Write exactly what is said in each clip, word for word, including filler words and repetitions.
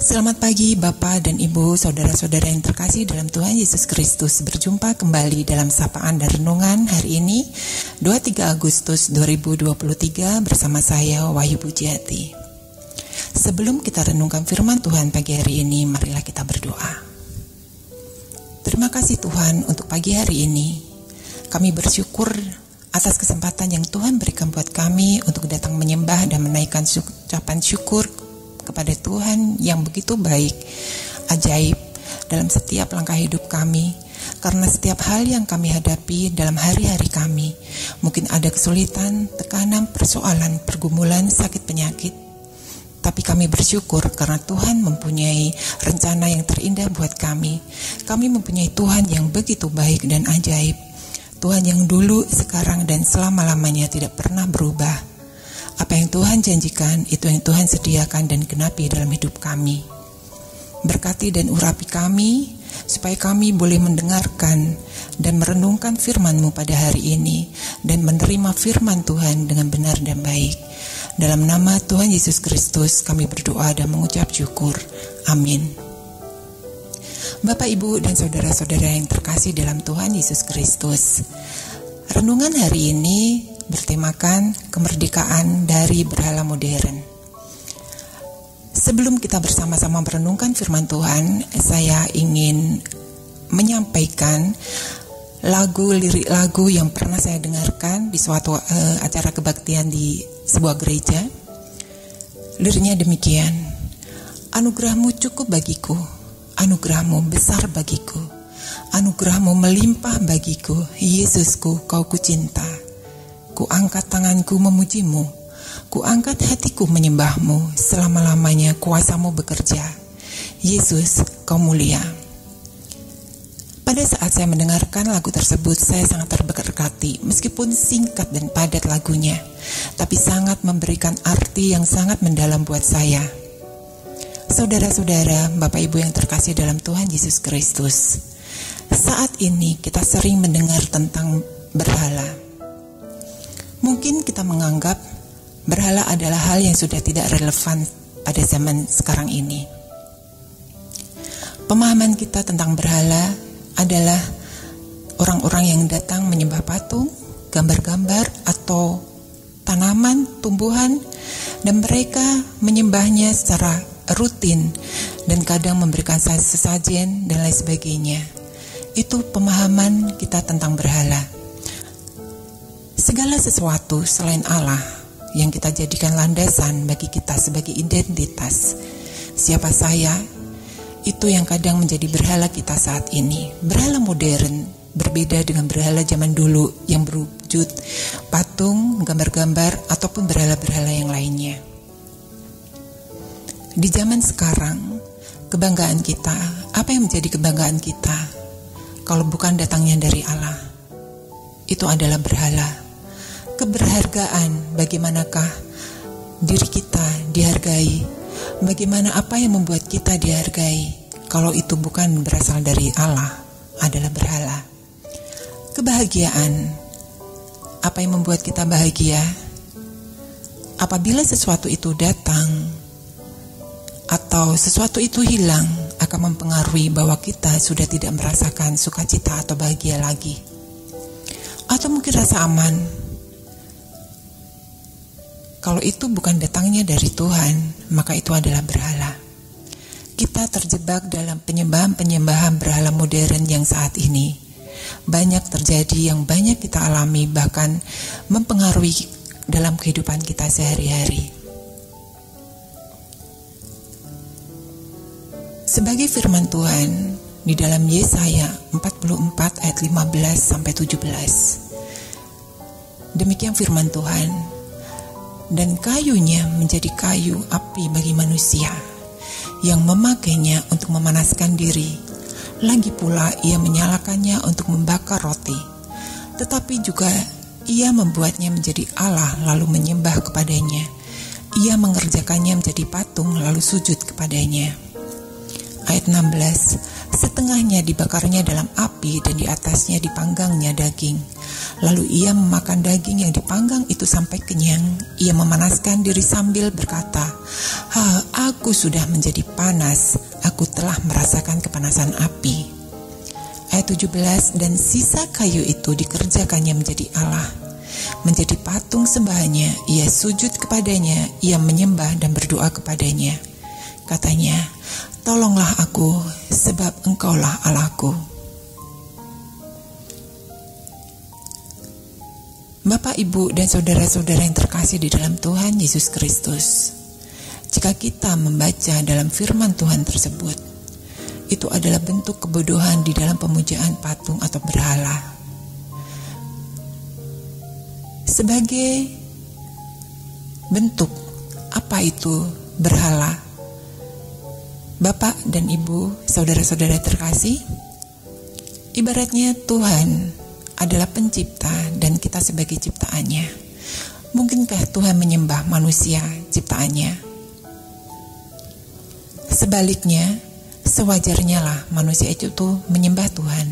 Selamat pagi Bapak dan Ibu, saudara-saudara yang terkasih dalam Tuhan Yesus Kristus. Berjumpa kembali dalam sapaan dan renungan hari ini dua puluh tiga Agustus dua ribu dua puluh tiga bersama saya Wahyu Pujiati. Sebelum kita renungkan firman Tuhan pagi hari ini, marilah kita berdoa. Terima kasih Tuhan untuk pagi hari ini. Kami bersyukur atas kesempatan yang Tuhan berikan buat kami untuk datang menyembah dan menaikkan ucapan syukur kepada Tuhan yang begitu baik, ajaib dalam setiap langkah hidup kami. Karena setiap hal yang kami hadapi dalam hari-hari kami, mungkin ada kesulitan, tekanan, persoalan, pergumulan, sakit penyakit. Tapi kami bersyukur karena Tuhan mempunyai rencana yang terindah buat kami. Kami mempunyai Tuhan yang begitu baik dan ajaib. Tuhan yang dulu, sekarang, dan selama-lamanya tidak pernah berubah. Apa yang Tuhan janjikan, itu yang Tuhan sediakan dan genapi dalam hidup kami. Berkati dan urapi kami, supaya kami boleh mendengarkan dan merenungkan firman-Mu pada hari ini, dan menerima firman Tuhan dengan benar dan baik. Dalam nama Tuhan Yesus Kristus, kami berdoa dan mengucap syukur. Amin. Bapak, Ibu, dan saudara-saudara yang terkasih dalam Tuhan Yesus Kristus, renungan hari ini bertemakan kemerdekaan dari berhala modern. Sebelum kita bersama-sama merenungkan firman Tuhan, saya ingin menyampaikan lagu, lirik lagu yang pernah saya dengarkan di suatu uh, acara kebaktian di sebuah gereja. Liriknya demikian: anugerah-Mu cukup bagiku, anugerah-Mu besar bagiku, anugerah-Mu melimpah bagiku, Yesusku, Kau kucinta. Ku angkat tanganku memuji-Mu, ku angkat hatiku menyembah-Mu, selama-lamanya kuasa-Mu bekerja. Yesus, Kau mulia. Pada saat saya mendengarkan lagu tersebut, saya sangat terberkati, meskipun singkat dan padat lagunya, tapi sangat memberikan arti yang sangat mendalam buat saya. Saudara-saudara, Bapak Ibu yang terkasih dalam Tuhan Yesus Kristus, saat ini kita sering mendengar tentang berhala. Mungkin kita menganggap berhala adalah hal yang sudah tidak relevan pada zaman sekarang ini. Pemahaman kita tentang berhala adalah orang-orang yang datang menyembah patung, gambar-gambar, atau tanaman, tumbuhan, dan mereka menyembahnya secara rutin dan kadang memberikan sesajen dan lain sebagainya. Itu pemahaman kita tentang berhala. Segala sesuatu selain Allah yang kita jadikan landasan bagi kita sebagai identitas siapa saya, itu yang kadang menjadi berhala kita saat ini. Berhala modern berbeda dengan berhala zaman dulu yang berwujud patung, gambar-gambar, ataupun berhala-berhala yang lainnya. Di zaman sekarang, kebanggaan kita, apa yang menjadi kebanggaan kita kalau bukan datangnya dari Allah? Itu adalah berhala. Keberhargaan, bagaimanakah diri kita dihargai? Bagaimana apa yang membuat kita dihargai? Kalau itu bukan berasal dari Allah, adalah berhala. Kebahagiaan, apa yang membuat kita bahagia? Apabila sesuatu itu datang atau sesuatu itu hilang, akan mempengaruhi bahwa kita sudah tidak merasakan sukacita atau bahagia lagi. Atau mungkin rasa aman. Kalau itu bukan datangnya dari Tuhan, maka itu adalah berhala. Kita terjebak dalam penyembahan-penyembahan berhala modern yang saat ini banyak terjadi, yang banyak kita alami, bahkan mempengaruhi dalam kehidupan kita sehari-hari. Sebagai firman Tuhan di dalam Yesaya empat puluh empat ayat lima belas sampai tujuh belas. Demikian firman Tuhan. Dan kayunya menjadi kayu api bagi manusia yang memakainya untuk memanaskan diri. Lagi pula ia menyalakannya untuk membakar roti. Tetapi juga ia membuatnya menjadi Allah lalu menyembah kepadanya. Ia mengerjakannya menjadi patung lalu sujud kepadanya. Ayat enam belas. Setengahnya dibakarnya dalam api dan di atasnya dipanggangnya daging. Lalu ia memakan daging yang dipanggang itu sampai kenyang. Ia memanaskan diri sambil berkata, "Ha, aku sudah menjadi panas, aku telah merasakan kepanasan api." Ayat tujuh belas, dan sisa kayu itu dikerjakannya menjadi Allah, menjadi patung sembahannya. Ia sujud kepadanya, ia menyembah dan berdoa kepadanya. Katanya, "Tolonglah aku, sebab Engkaulah Allahku." Bapak, Ibu, dan saudara-saudara yang terkasih di dalam Tuhan Yesus Kristus, jika kita membaca dalam firman Tuhan tersebut, itu adalah bentuk kebodohan di dalam pemujaan patung atau berhala. Sebagai bentuk apa itu berhala? Bapak dan Ibu, saudara-saudara terkasih, ibaratnya Tuhan adalah pencipta dan kita sebagai ciptaannya. Mungkinkah Tuhan menyembah manusia ciptaannya? Sebaliknya, sewajarnya lah manusia itu tuh menyembah Tuhan.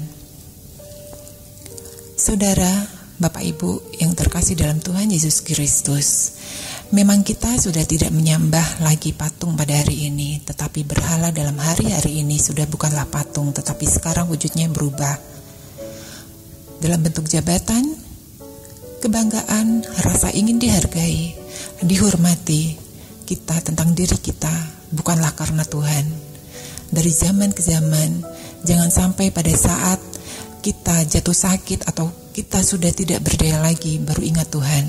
Saudara, Bapak Ibu yang terkasih dalam Tuhan Yesus Kristus, memang kita sudah tidak menyembah lagi patung pada hari ini, tetapi berhala dalam hari-hari ini sudah bukanlah patung, tetapi sekarang wujudnya berubah dalam bentuk jabatan, kebanggaan, rasa ingin dihargai, dihormati. Kita tentang diri kita, bukanlah karena Tuhan. Dari zaman ke zaman, jangan sampai pada saat kita jatuh sakit atau kita sudah tidak berdaya lagi, baru ingat Tuhan.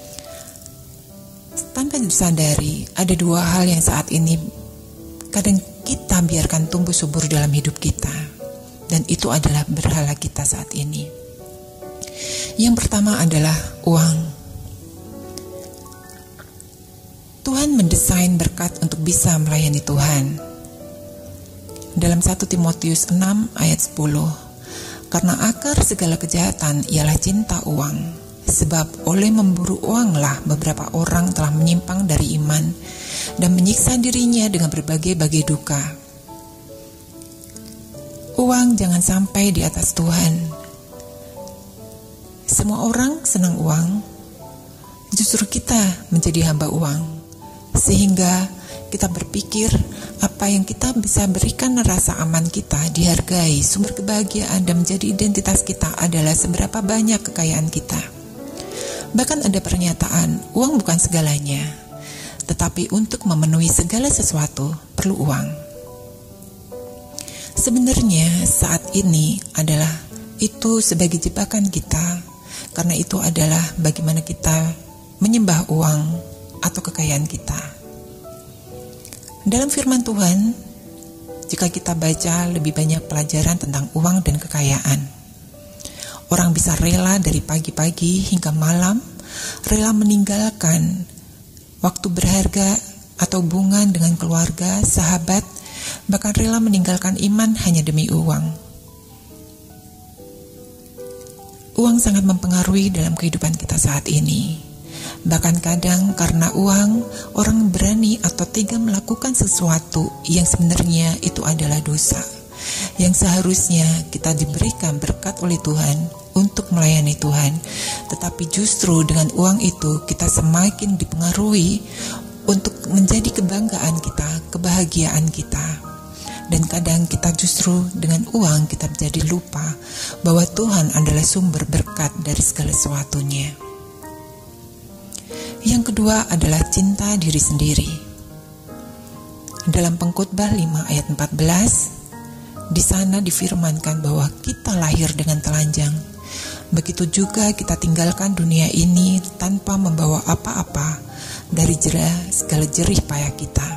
Tanpa disadari, ada dua hal yang saat ini kadang kita biarkan tumbuh subur dalam hidup kita, dan itu adalah berhala kita saat ini. Yang pertama adalah uang. Tuhan mendesain berkat untuk bisa melayani Tuhan. Dalam satu Timotius enam ayat sepuluh, karena akar segala kejahatan ialah cinta uang, sebab oleh memburu uanglah beberapa orang telah menyimpang dari iman dan menyiksa dirinya dengan berbagai-bagai duka. Uang jangan sampai di atas Tuhan. Semua orang senang uang, justru kita menjadi hamba uang, sehingga kita berpikir apa yang kita bisa berikan rasa aman kita, dihargai, sumber kebahagiaan dan menjadi identitas kita adalah seberapa banyak kekayaan kita. Bahkan ada pernyataan, uang bukan segalanya, tetapi untuk memenuhi segala sesuatu perlu uang. Sebenarnya saat ini adalah itu sebagai jebakan kita, karena itu adalah bagaimana kita menyembah uang atau kekayaan kita. Dalam firman Tuhan, jika kita baca lebih banyak pelajaran tentang uang dan kekayaan, orang bisa rela dari pagi-pagi hingga malam, rela meninggalkan waktu berharga atau hubungan dengan keluarga, sahabat, bahkan rela meninggalkan iman hanya demi uang. Uang sangat mempengaruhi dalam kehidupan kita saat ini. Bahkan kadang karena uang, orang berani atau tega melakukan sesuatu yang sebenarnya itu adalah dosa, yang seharusnya kita diberikan berkat oleh Tuhan untuk melayani Tuhan. Tetapi justru dengan uang itu kita semakin dipengaruhi untuk menjadi kebanggaan kita, kebahagiaan kita. Dan kadang kita justru dengan uang kita menjadi lupa bahwa Tuhan adalah sumber berkat dari segala sesuatunya. Yang kedua adalah cinta diri sendiri. Dalam Pengkhotbah lima ayat empat belas, di sana difirmankan bahwa kita lahir dengan telanjang. Begitu juga kita tinggalkan dunia ini tanpa membawa apa-apa dari jerah segala jerih payah kita.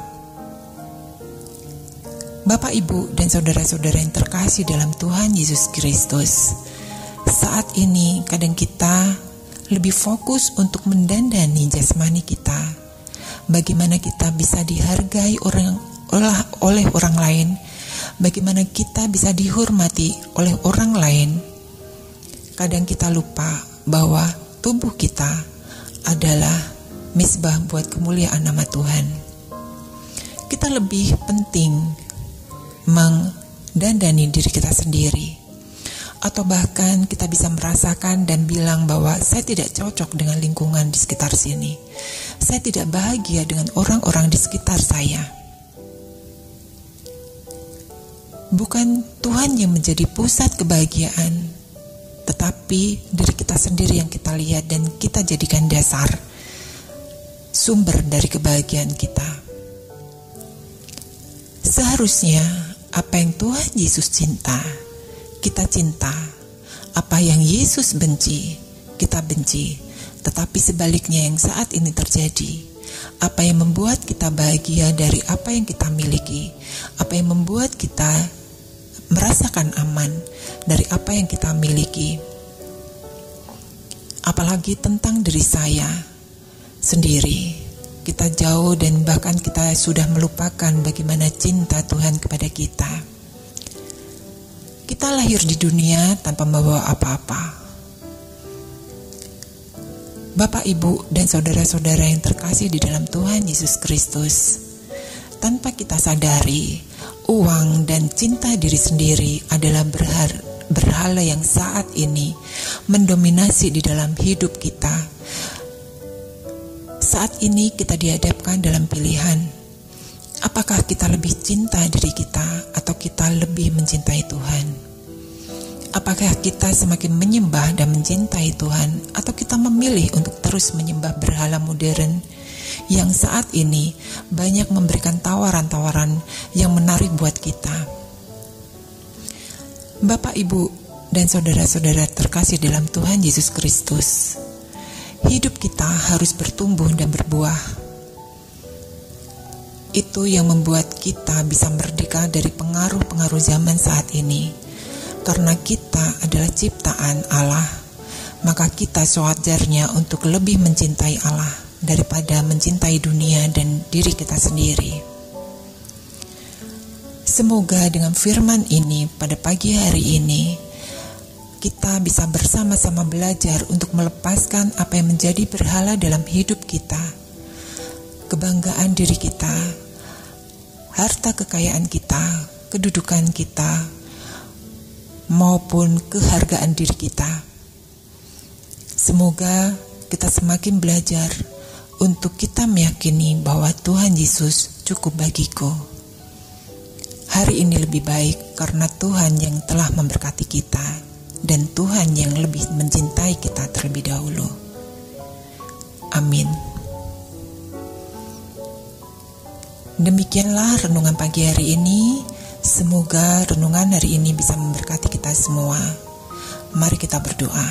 Bapak, Ibu, dan saudara-saudara yang terkasih dalam Tuhan Yesus Kristus, saat ini kadang kita lebih fokus untuk mendandani jasmani kita. Bagaimana kita bisa dihargai orang, oleh orang lain, bagaimana kita bisa dihormati oleh orang lain. Kadang kita lupa bahwa tubuh kita adalah misbah buat kemuliaan nama Tuhan. Kita lebih penting mendandani diri kita sendiri, Atau bahkan kita bisa merasakan dan bilang bahwa saya tidak cocok dengan lingkungan di sekitar sini. Saya tidak bahagia dengan orang-orang di sekitar saya. Bukan Tuhan yang menjadi pusat kebahagiaan, tetapi diri kita sendiri yang kita lihat dan kita jadikan dasar sumber dari kebahagiaan kita. Seharusnya apa yang Tuhan Yesus cinta, kita cinta. Apa yang Yesus benci, kita benci. Tetapi sebaliknya yang saat ini terjadi, apa yang membuat kita bahagia dari apa yang kita miliki, apa yang membuat kita merasakan aman dari apa yang kita miliki, apalagi tentang diri saya sendiri, kita jauh dan bahkan kita sudah melupakan bagaimana cinta Tuhan kepada kita. Kita lahir di dunia tanpa membawa apa-apa. Bapak, Ibu, dan saudara-saudara yang terkasih di dalam Tuhan Yesus Kristus, tanpa kita sadari, uang dan cinta diri sendiri adalah berhar- berhala yang saat ini mendominasi di dalam hidup kita. Saat ini kita dihadapkan dalam pilihan, apakah kita lebih cinta diri kita atau kita lebih mencintai Tuhan? Apakah kita semakin menyembah dan mencintai Tuhan atau kita memilih untuk terus menyembah berhala modern yang saat ini banyak memberikan tawaran-tawaran yang menarik buat kita? Bapak, Ibu, dan saudara-saudara terkasih dalam Tuhan Yesus Kristus, hidup kita harus bertumbuh dan berbuah. Itu yang membuat kita bisa merdeka dari pengaruh-pengaruh zaman saat ini. Karena kita adalah ciptaan Allah, maka kita sewajarnya untuk lebih mencintai Allah daripada mencintai dunia dan diri kita sendiri. Semoga dengan firman ini pada pagi hari ini, kita bisa bersama-sama belajar untuk melepaskan apa yang menjadi berhala dalam hidup kita, kebanggaan diri kita, harta kekayaan kita, kedudukan kita, maupun kehargaan diri kita. Semoga kita semakin belajar untuk kita meyakini bahwa Tuhan Yesus cukup bagiku. Hari ini lebih baik karena Tuhan yang telah memberkati kita dan Tuhan yang lebih mencintai kita terlebih dahulu. Amin. Demikianlah renungan pagi hari ini. Semoga renungan hari ini bisa memberkati kita semua. Mari kita berdoa.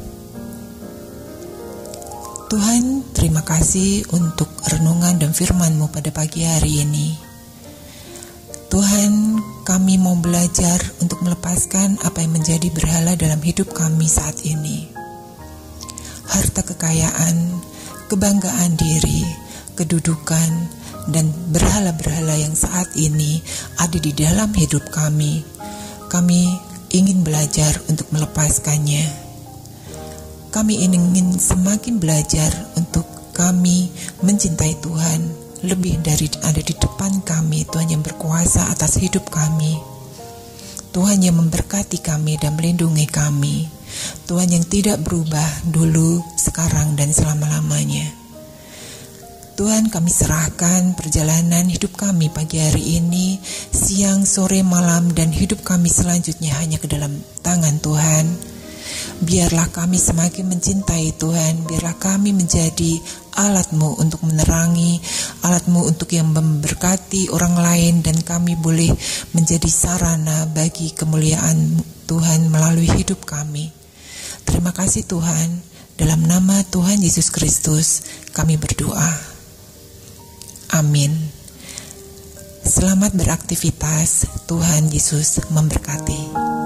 Tuhan, terima kasih untuk renungan dan firman-Mu pada pagi hari ini. Tuhan, kami mau belajar untuk melepaskan apa yang menjadi berhala dalam hidup kami saat ini. Harta kekayaan, kebanggaan diri, kedudukan, dan berhala-berhala yang saat ini ada di dalam hidup kami. Kami ingin belajar untuk melepaskannya. Kami ingin semakin belajar untuk kami mencintai Tuhan lebih dari ada di depan kami. Tuhan yang berkuasa atas hidup kami, Tuhan yang memberkati kami dan melindungi kami, Tuhan yang tidak berubah dulu, sekarang, dan selama-lamanya. Tuhan, kami serahkan perjalanan hidup kami pagi hari ini, siang, sore, malam, dan hidup kami selanjutnya hanya ke dalam tangan Tuhan. Biarlah kami semakin mencintai Tuhan, biarlah kami menjadi alat-Mu untuk menerangi, alat-Mu untuk yang memberkati orang lain, dan kami boleh menjadi sarana bagi kemuliaan Tuhan melalui hidup kami. Terima kasih Tuhan, dalam nama Tuhan Yesus Kristus kami berdoa. Amin. Selamat beraktivitas. Tuhan Yesus memberkati.